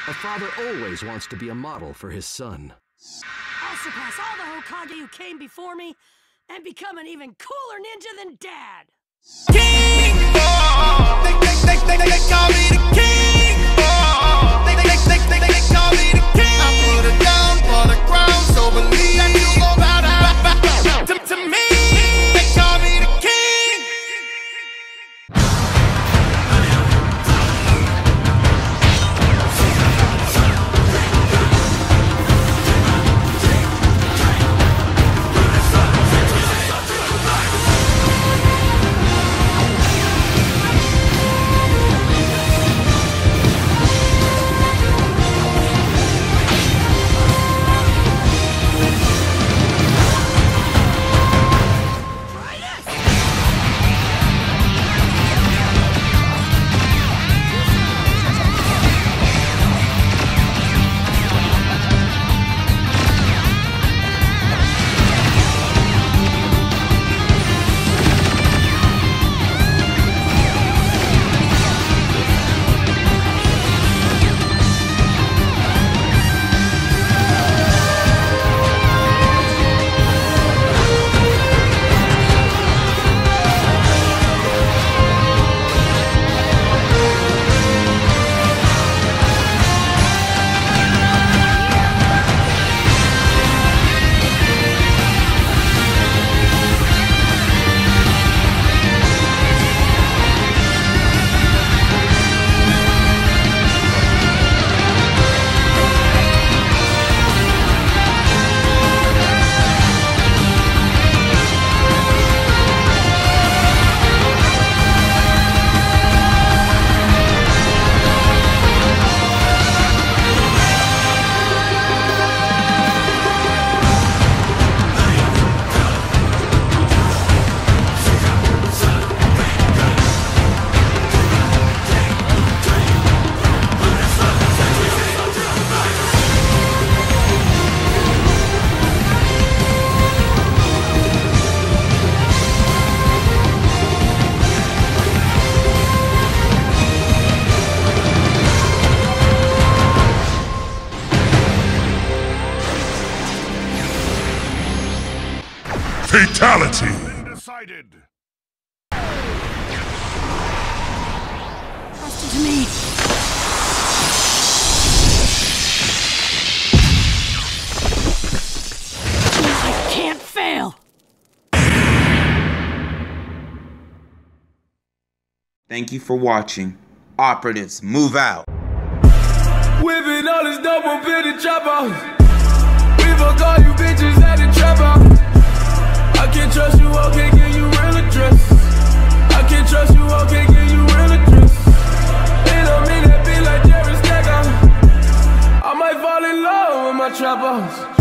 A father always wants to be a model for his son. I'll surpass all the Hokage who came before me and become an even cooler ninja than Dad. King, they call me the king. They call me the king. I put it down for the crown, so believe that you gon' bow down to me. They call me the king. Fatality! Decided. Trust it to me. I can't fail. Thank you for watching. Operatives, move out. Whipping all this double bitty chopper. We fuck all you bitches at the trap house. I can't trust you, I can't give you real address. I can't trust you, I can't give you real address. Ain't no me that be like Jerry Stacker. I might fall in love with my trap house.